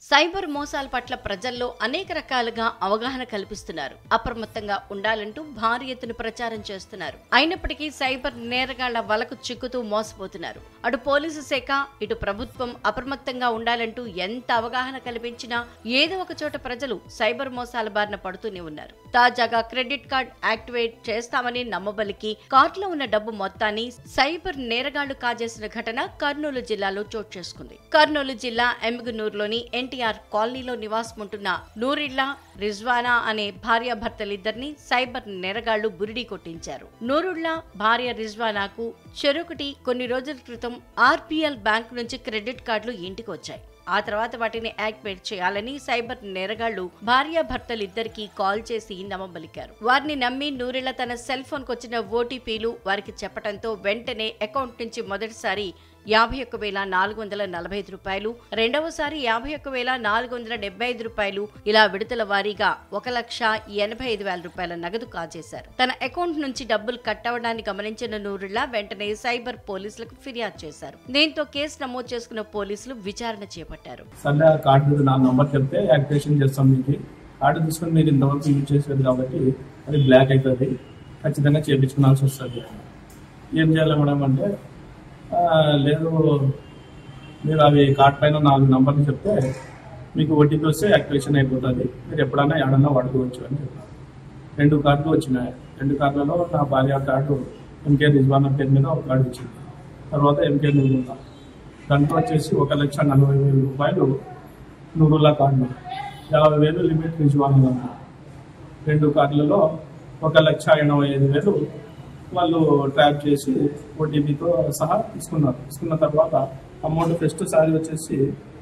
Cyber మోసాల పట్ల ప్రజల్లో అనేక రకాలుగా అవగాహన కల్పిస్తున్నారు. అప్రమత్తంగా ఉండాలంటూ భారీ ఎత్తున ప్రచారం చేస్తున్నారు. అయినప్పటికీ సైబర్ నేరగాళ్ల వలకు చిక్కుతూ మోసపోతున్నారు. అటు పోలీసు శాఖ, ఇటు ప్రభుత్వం అప్రమత్తంగా ఉండాలంటూ ఎంత అవగాహన కల్పించినా ఏదో ఒక చోట ప్రజలు సైబర్ మోసాల బారిన పడుతూనే ఉన్నారు. తాజాగా క్రెడిట్ కార్డ్ యాక్టివేట్ చేస్తామని నమ్మబలికి కార్డులో ఉన్న డబ్బు మొత్తాన్ని సైబర్ నేరగాళ్లు కాజేసిన ఘటన కర్నూలు జిల్లాలో చోటు చేసుకుంది. కర్నూలు జిల్లా ఎమ్మిగనూరులోని ఎన్టీఆర్ కాలనీలో నివాసముంటున్న నూరిల్లా, రిజ్వానా అనే భార్యాభర్తలిద్దరిని సైబర్ నేరగాళ్లు బురిడీ కొట్టించారు. నూరుల్లా భార్య రిజ్వానాకు చెరొకటి కొన్ని రోజుల క్రితం ఆర్బీఎల్ బ్యాంక్ నుంచి క్రెడిట్ కార్డులు ఇంటికి వచ్చాయి. ఆ తర్వాత వాటిని యాక్టివేట్ చేయాలని సైబర్ నేరగాళ్లు భార్యాభర్తలిద్దరికీ కాల్ చేసి నమ్మబలికారు. వారిని నమ్మి నూరిల్లా తన సెల్ ఫోన్ కొచ్చిన ఓటీపీలు వారికి చెప్పడంతో వెంటనే అకౌంట్ నుంచి మొదటిసారి 51,445 రూపాయలు, రెండవసారి 51,475 రూపాయలు, ఇలా విడతల వారీగా 1,85,000 రూపాయల నగదు కాజేశారు. తన అకౌంట్ నుంచి డబ్బులు కట్ అవడాన్ని గమనించిన నూరుల్లా వెంటనే సైబర్ పోలీసులకు ఫిర్యాదు చేశారు. దీంతో కేసు నమోదు చేసుకున్న పోలీసులు విచారణ చేపట్టారు. కార్డు నా నంబర్ చెప్తే యాక్టివేషన్ చేస్తాం, మీకు కార్డు తీసుకుని మీరు ఇంతవరకు యూజ్ చేసేది కాబట్టి అది బ్లాక్ అవుతుంది, ఖచ్చితంగా చేయించుకోవాల్సి వస్తుంది. ఏం చేయాలి మేడం అంటే, లేదు మీరు అవి కార్డ్ పైన 4 నంబర్లు చెప్తే మీకు ఓటీపీ వస్తే యాక్టివేషన్ అయిపోతుంది, మీరు ఎప్పుడైనా ఏడన్నా వాడుకోవచ్చు అని చెప్పారు. 2 కార్డులు వచ్చినాయి. 2 కార్డులలో నా భార్య కార్డు ఎంకే రిజ్వానా పేరు మీద ఒక కార్డు వచ్చింది. తర్వాత ఎంకే నూరుల్లా, దాంట్లో వచ్చేసి 1,40,000 రూపాయలు నూరుల్లా కార్డులు, 50,000 లిమిట్ రిజ్వానా దాంట్లో. 2 కార్డులలో 1,85,000 వాళ్ళు ట్రాప్ చేసి ఓటీపీతో సహా తీసుకున్నారు. తీసుకున్న తర్వాత అమౌంట్ ఫస్ట్ సారి వచ్చేసి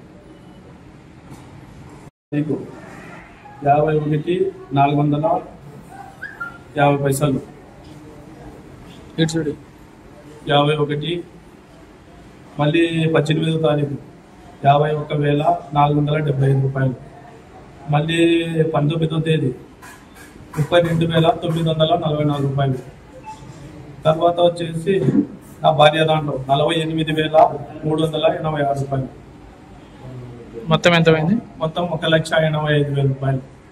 51,450 51, మళ్ళీ 18వ తారీఖు 51,475 రూపాయలు, మళ్ళీ 19వ తేదీ 32,944 రూపాయలు. తర్వాత వచ్చేసి నా భార్య దాంట్లో 48,386 రూపాయలు. మొత్తం ఎంత అయింది? మొత్తం 1,85,000 రూపాయలు.